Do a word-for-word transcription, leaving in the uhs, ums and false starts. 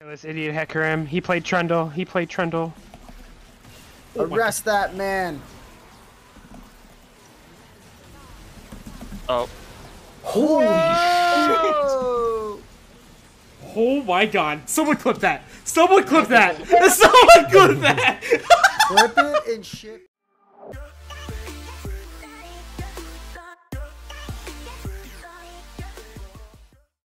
This idiot hecker him. He played Trundle. He played Trundle. Oh, arrest that man. Oh. Holy Whoa! shit! Oh my god. Someone clip that. Someone clip that. Someone clip that. Flip it and shit.